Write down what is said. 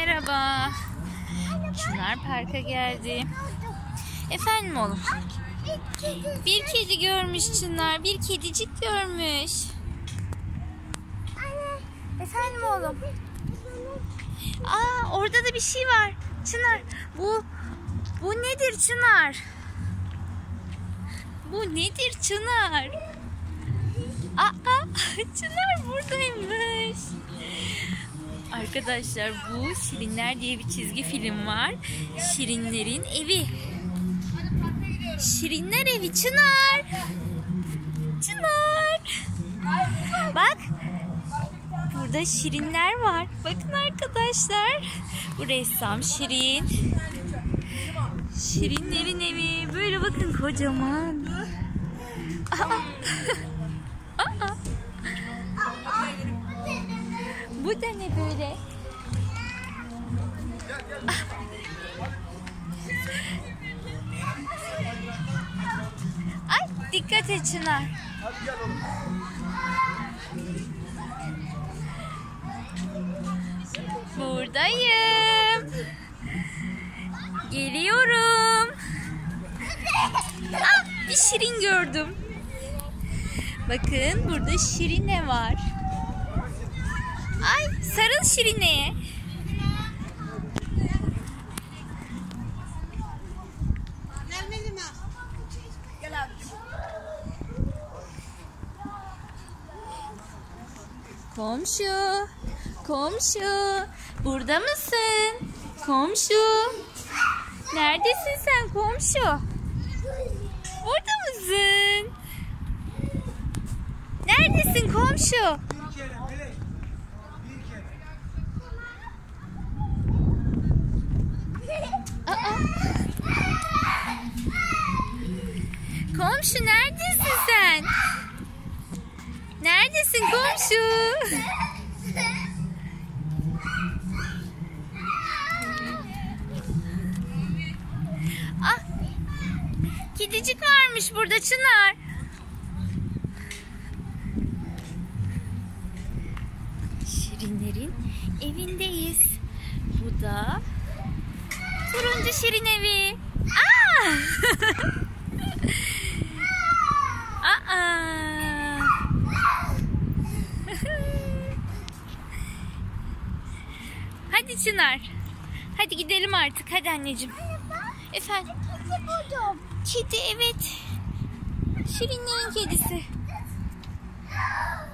Merhaba. Çınar Park'a geldi. Efendim oğlum? Bir kedi görmüş Çınar. Bir kedicik görmüş. Efendim oğlum? Orada da bir şey var. Çınar. Bu nedir Çınar? Bu nedir Çınar? Çınar buradaymış. Arkadaşlar bu Şirinler diye bir çizgi film var. Şirinlerin evi. Şirinler evi Çınar. Çınar. Bak. Burada şirinler var. Bakın arkadaşlar. Bu ressam Şirin. Şirinlerin evi. Böyle bakın kocaman. Bu da ne böyle? Ay dikkat et Çınar. Buradayım. Geliyorum. Bir şirin gördüm. Bakın burada şirine var. Ay sarıl şirineye. Komşu, komşu, burada mısın? Komşu, neredesin sen komşu? Burada mısın? Neredesin komşu? Komşu neredesin sen? Neredesin komşu? Kedicik varmış burada Çınar. Şirinlerin evindeyiz. Bu da turuncu şirin evi. Hadi Çınar. Hadi gidelim artık. Hadi anneciğim. Efendim? Kedi evet. Şirinlerin kedisi.